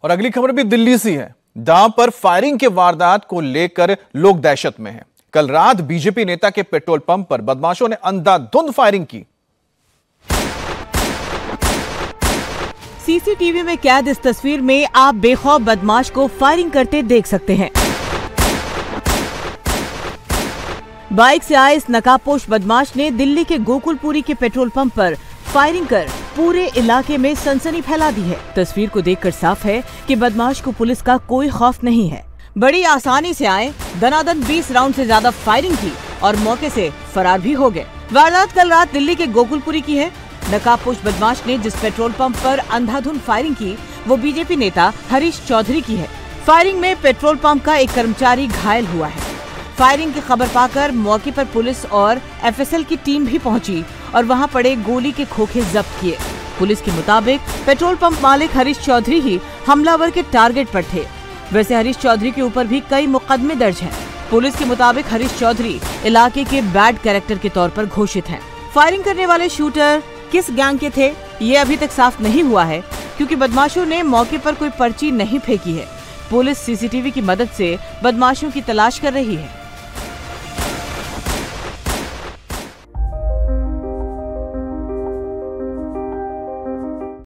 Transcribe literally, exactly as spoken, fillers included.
और अगली खबर भी दिल्ली से है, जहां पर फायरिंग के वारदात को लेकर लोग दहशत में हैं। कल रात बीजेपी नेता के पेट्रोल पंप पर बदमाशों ने अंधाधुंध फायरिंग की। सीसीटीवी में कैद इस तस्वीर में आप बेखौफ बदमाश को फायरिंग करते देख सकते हैं। बाइक से आए इस नकाबपोश बदमाश ने दिल्ली के गोकुलपुरी के पेट्रोल पंप पर फायरिंग कर पूरे इलाके में सनसनी फैला दी है। तस्वीर को देखकर साफ है कि बदमाश को पुलिस का कोई खौफ नहीं है। बड़ी आसानी से आए, दनादन बीस राउंड से ज्यादा फायरिंग की और मौके से फरार भी हो गए। वारदात कल रात दिल्ली के गोकुलपुरी की है। नकाबपोश बदमाश ने जिस पेट्रोल पंप पर अंधाधुंध फायरिंग की वो बीजेपी नेता हरीश चौधरी की है। फायरिंग में पेट्रोल पंप का एक कर्मचारी घायल हुआ है। फायरिंग की खबर पाकर मौके पर पुलिस और एफएसएल की टीम भी पहुंची और वहां पड़े गोली के खोखे जब्त किए। पुलिस के मुताबिक पेट्रोल पंप मालिक हरीश चौधरी ही हमलावर के टारगेट पर थे। वैसे हरीश चौधरी के ऊपर भी कई मुकदमे दर्ज हैं। पुलिस के मुताबिक हरीश चौधरी इलाके के बैड कैरेक्टर के तौर पर घोषित हैं। फायरिंग करने वाले शूटर किस गैंग के थे ये अभी तक साफ नहीं हुआ है, क्योंकि बदमाशों ने मौके पर कोई पर्ची नहीं फेंकी है। पुलिस सीसीटीवी की मदद से बदमाशों की तलाश कर रही है।